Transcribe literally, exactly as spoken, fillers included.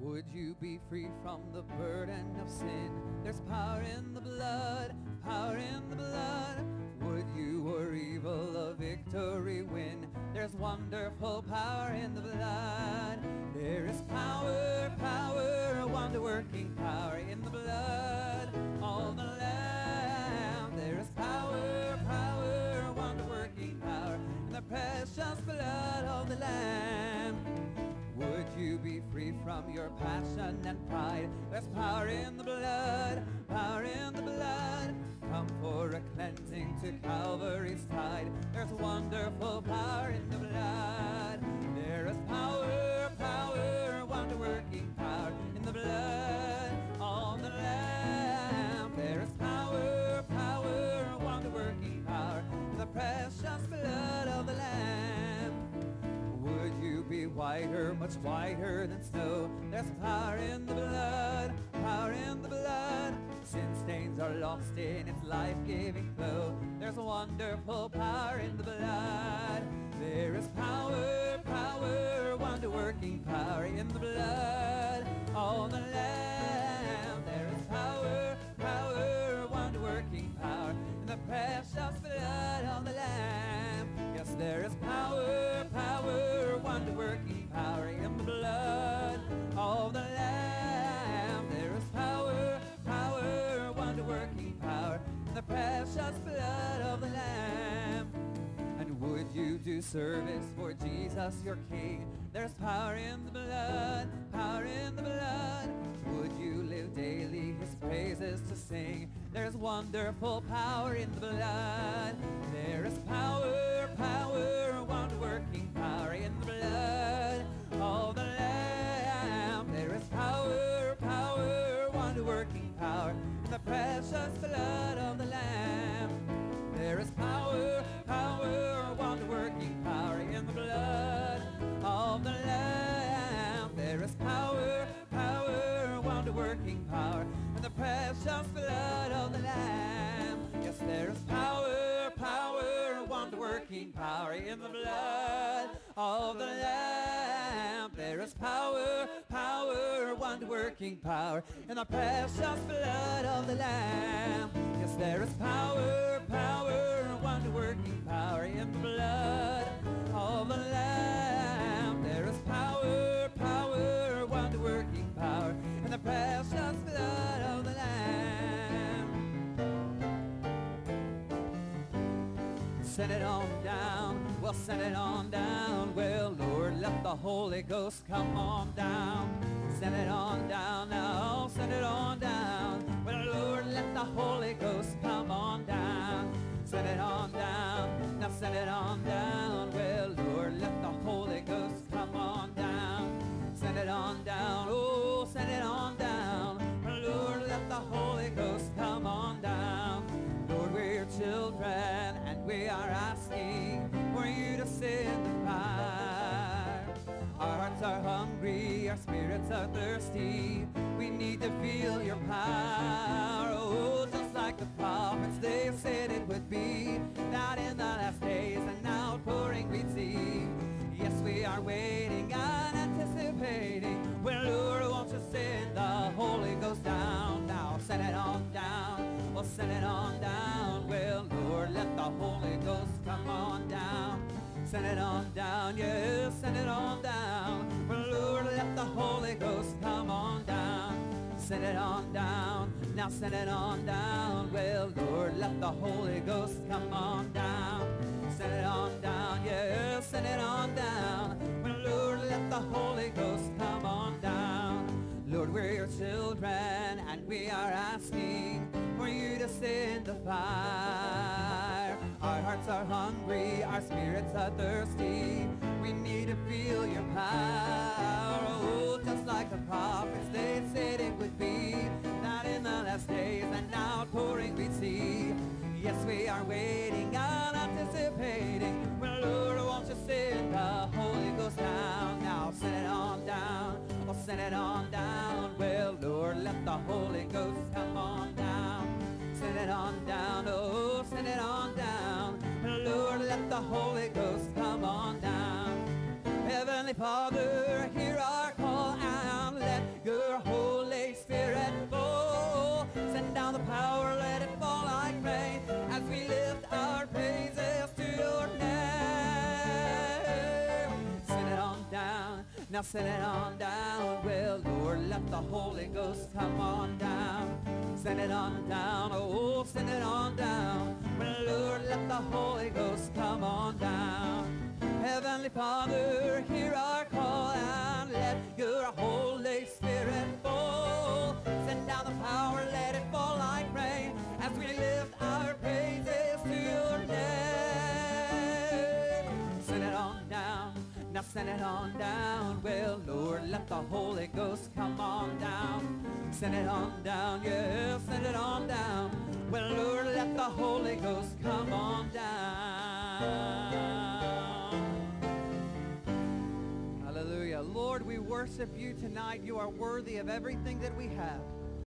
Would you be free from the burden of sin? There's power in the blood, power in the blood. Would you or evil a victory win? There's wonderful power in the blood. There is power, power, wonder-working power in the blood of the Lamb. There is power, power, wonder-working power in the precious blood of the Lamb. Would you be free from your passion and pride? There's power in the blood, power in the blood. Come for a cleansing to Calvary's tide. There's wonderful power in the blood. There is power, power, wonder-working power in the blood of the Lamb. There is power, power, wonder-working power in the precious blood of the Lamb. Would you be whiter, much whiter than snow? There's power in the blood, power in the blood. Sin stains are lost in its life-giving flow. There's a wonderful power in the blood. There is power, power, wonder-working power in the blood of the Lamb. There is power, power, wonder-working power in the precious blood of the Lamb. Yes, there is power, power, wonder-working power in the blood of the Lamb. There is power, power, wonder-working power in the precious blood of the Lamb. And would you do service for Jesus your King? There's power in the blood, power in the blood. Would you live daily his praises to sing? There's wonderful power in the blood. There is power, power, wonder-working power in the blood of the Lamb. There is power, power, wonder-working power in the precious blood of the Lamb. There is power, power, wonder-working power in the blood of the Lamb. There is power, power, wonder-working power in the precious blood of the Lamb. Yes, there is power, power, wonder-working power in the blood of the Lamb. There is power, power, wonder-working power in the precious blood of the Lamb. Yes, there is power, power, wonder-working power in the blood of the Lamb. There is power, power, wonder-working power in the precious blood of the Lamb. Send it on down, well, send it on down. Well, Lord, let the Holy Ghost come on down. Send it on down now, send it on down. Well, Lord, let the Holy Ghost come on down. Send it on down, now send it on down. Well, Lord, let the Holy Ghost come on down. Send it on down, oh, send it on down. Well, Lord, let the Holy Ghost come on down. Lord, we're your children, and we are asking for you to send the fire. Our hearts are hungry, our spirits are thirsty. We need to feel your power. Oh, just like the prophets, they said it would be, that in the last days an outpouring we'd see. Yes, we are waiting and anticipating. Well, Lord, won't you send the Holy Ghost down now? Send it on down, well, send it on down. Well, Lord, let the Holy Ghost come on down. Send it on down, yes, send it on down. Well, Lord, let the Holy Ghost come on down. Send it on down, now send it on down. Well, Lord, let the Holy Ghost come on down. Send it on down, yes, send it on down. Well, Lord, let the Holy Ghost come on down. Lord, we're your children, and we are asking for you to send the fire. Our hearts are hungry, our spirits are thirsty. We need to feel your power. Oh, just like the prophets, they said it would be, that in the last days an outpouring we'd see. Yes, we are waiting and anticipating. Well, Lord, won't you send the Holy Ghost down now? Send it on down, oh, send it on down. Well, Lord, let the Holy Ghost come on down. Send it on down, oh, send it on down. Lord, let the Holy Ghost come on down. Heavenly Father, hear our call and let your Holy Spirit fall. Send down the power, let it fall like rain, as we lift our praises to your name. Send it on down, now send it on down. Well, Lord, let the Holy Ghost come on down. Send it on down, oh, send it on down. Well, Lord, let the Holy Ghost come on down. Heavenly Father, hear our call and let your Holy Spirit fall. Send down the power, let it fall like rain, as we lift our praises to your name. Send it on down, now send it on down. Well, Lord, let the Holy Ghost come on down. Send it on down, yeah, send it on down. Well, Lord, let the Holy Ghost come on down. Hallelujah. Lord, we worship you tonight. You are worthy of everything that we have.